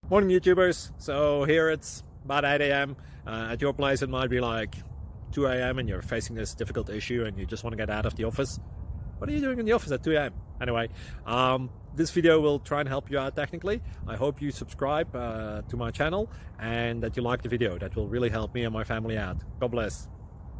Morning YouTubers. So here it's about 8 a.m. At your place it might be like 2 a.m. and you're facing this difficult issue and you just want to get out of the office. What are you doing in the office at 2 a.m.? Anyway, this video will try and help you out technically. I hope you subscribe to my channel and that you like the video. That will really help me and my family out. God bless.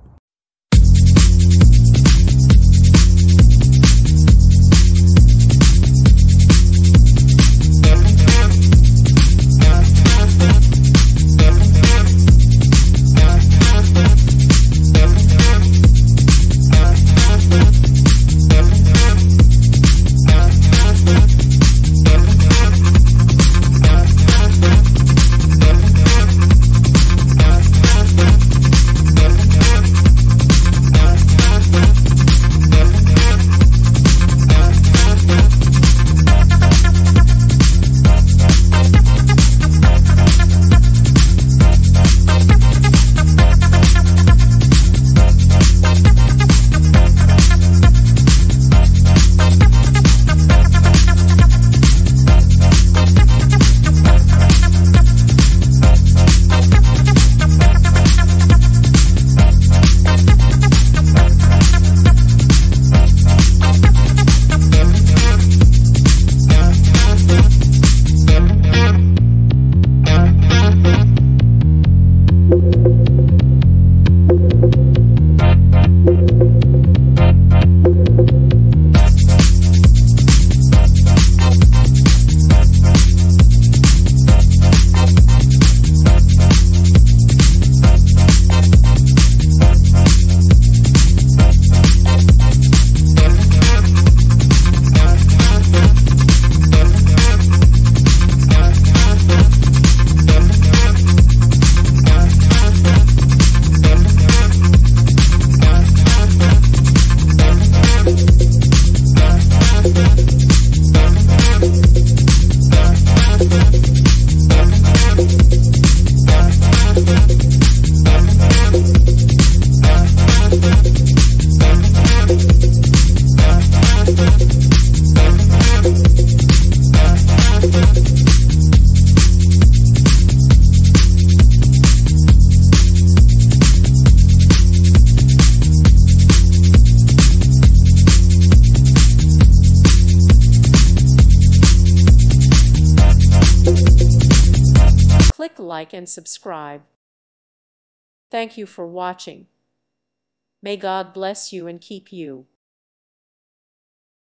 Click like and subscribe. Thank you for watching. May God bless you and keep you.